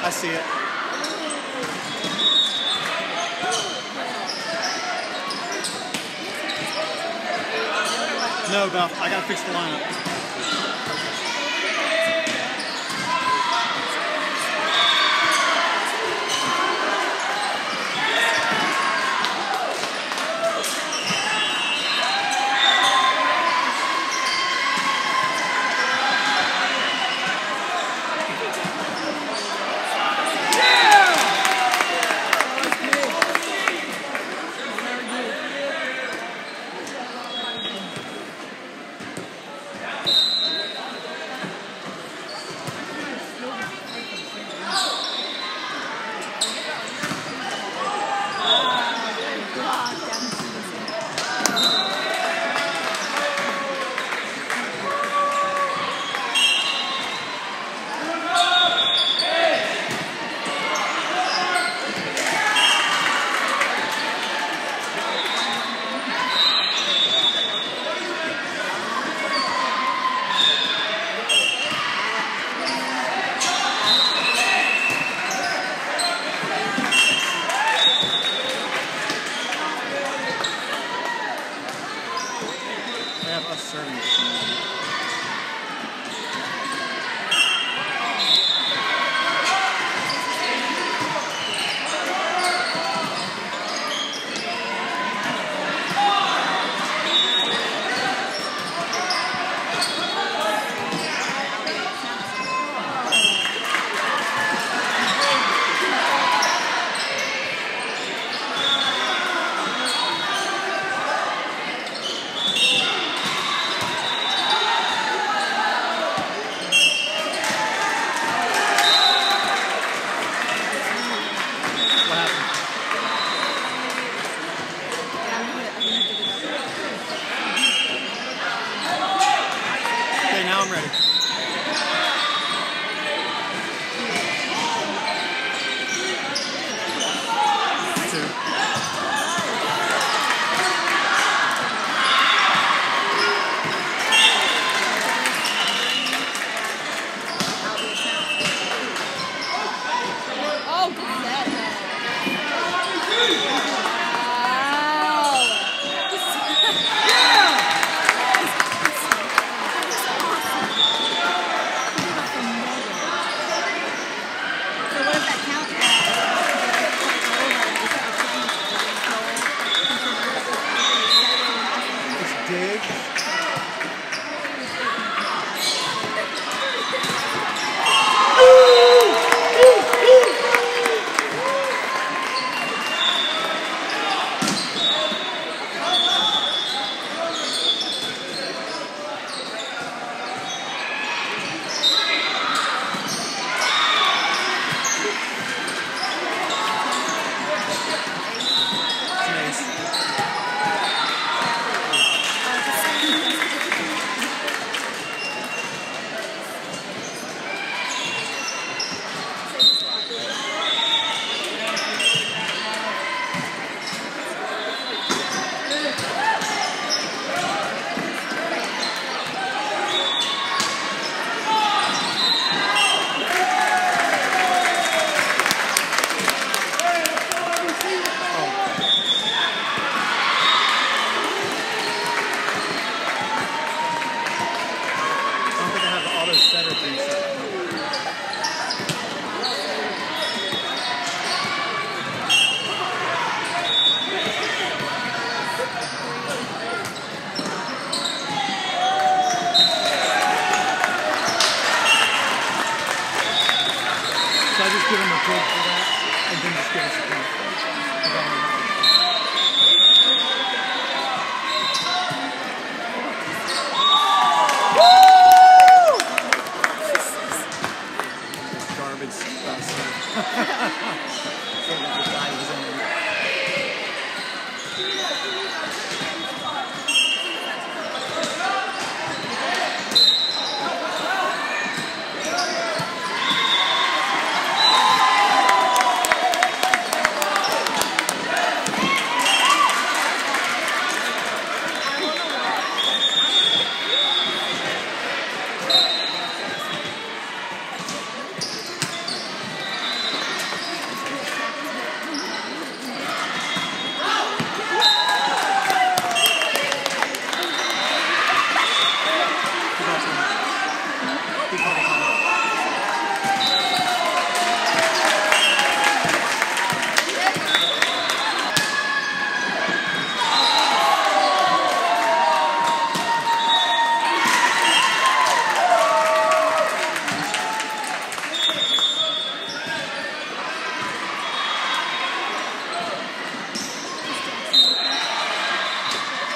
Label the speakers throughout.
Speaker 1: I see it. No, Beth, I gotta fix the lineup. Now I'm ready.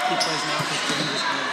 Speaker 1: He plays now because James is good.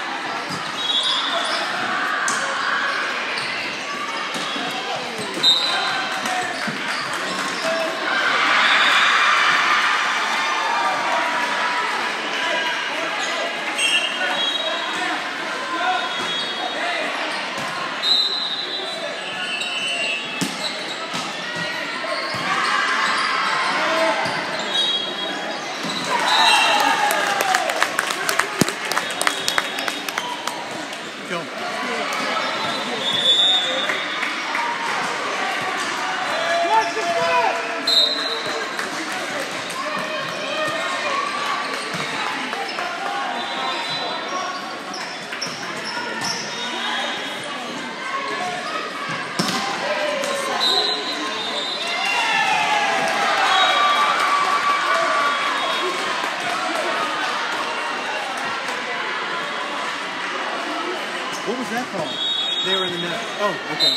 Speaker 1: What was that called? They were in the net. Oh, okay.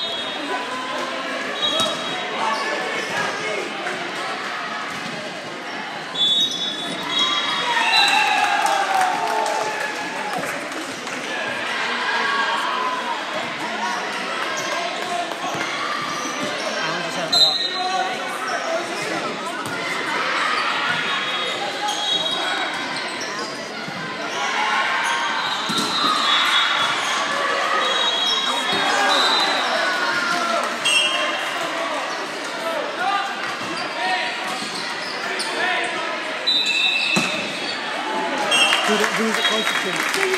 Speaker 1: Alan just had a block. Who's it closest to?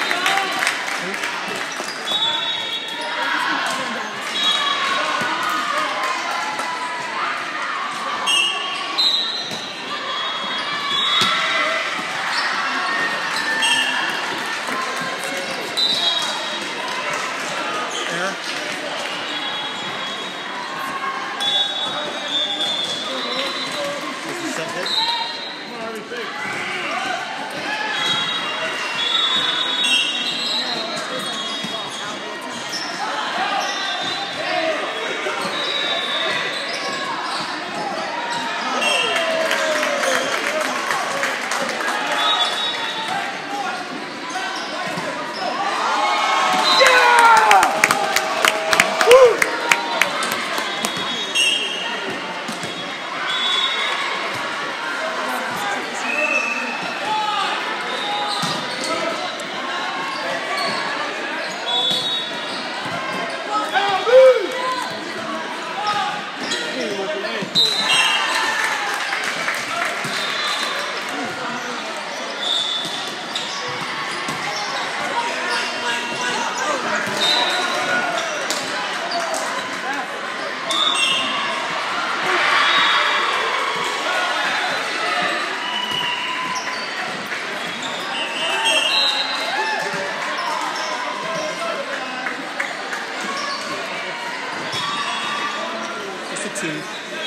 Speaker 1: It's a 2.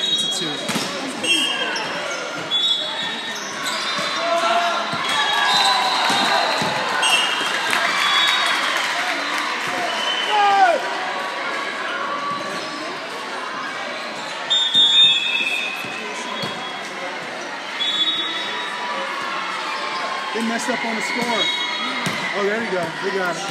Speaker 1: They messed up on the score. Oh, there you go. They got it.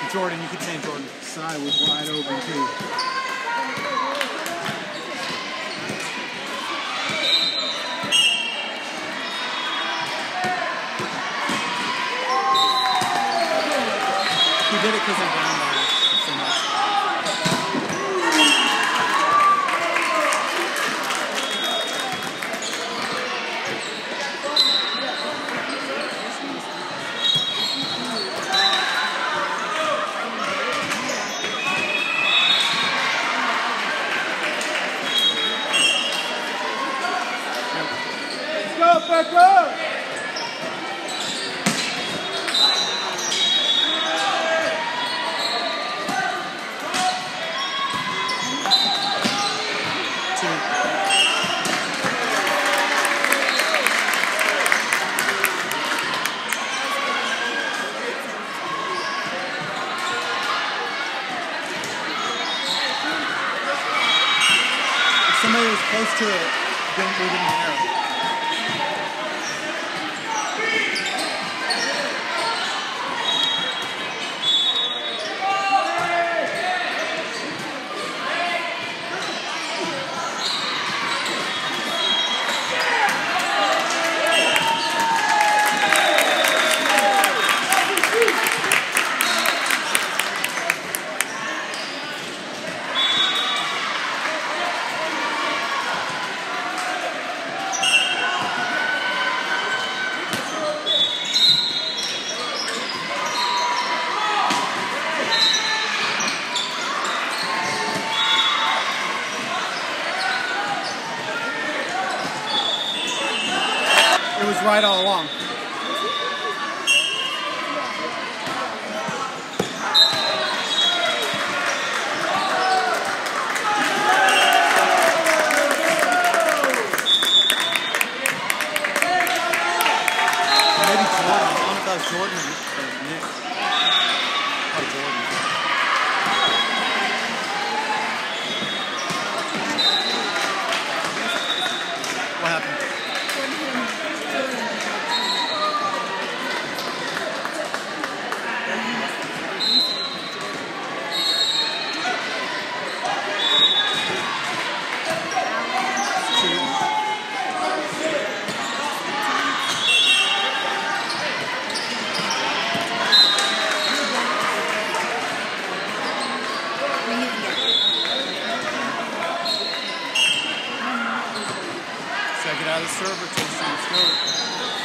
Speaker 2: Jordan, you keep saying Jordan.
Speaker 1: Side was wide open too.
Speaker 2: He did it because I'm down there so much.
Speaker 1: Let's go, back up!
Speaker 2: Somebody was close to it, we didn't hear it. It was right all along. Maybe Jordan. I don't know if that was Jordan or Nick. Oh, Jordan. What happened? Get out of the server, Jason. Let's go.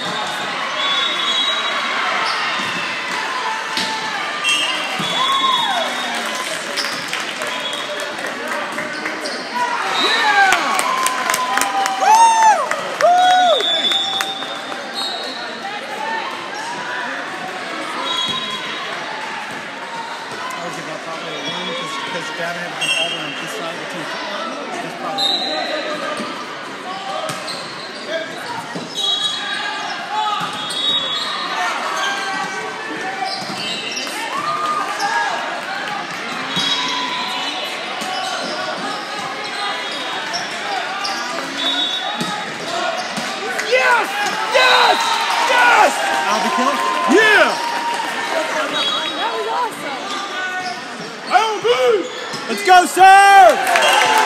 Speaker 2: I would give up probably a win because Gavin had been all around this side of the team. That's probably.
Speaker 1: Yes! Yes! Yes!
Speaker 2: I'll be killing.
Speaker 1: Yeah!
Speaker 3: That was awesome.
Speaker 1: Oh, good!
Speaker 2: Let's go, sir!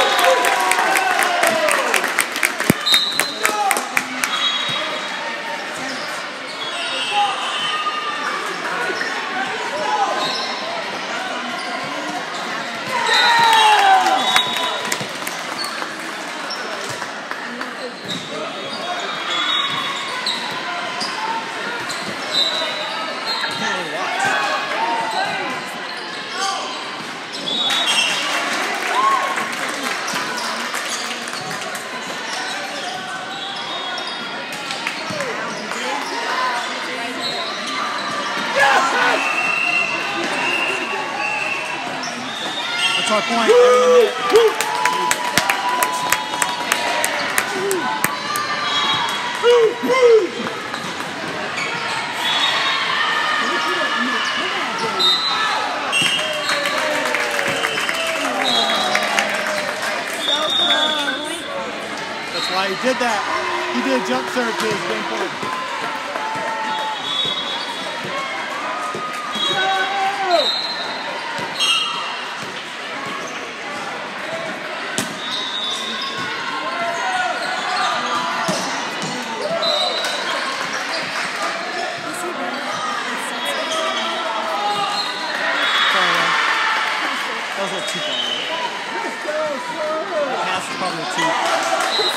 Speaker 2: That's our point. That's why he did that. He did a jump serve to his game forward. That was a little too far. That pass is probably a 2.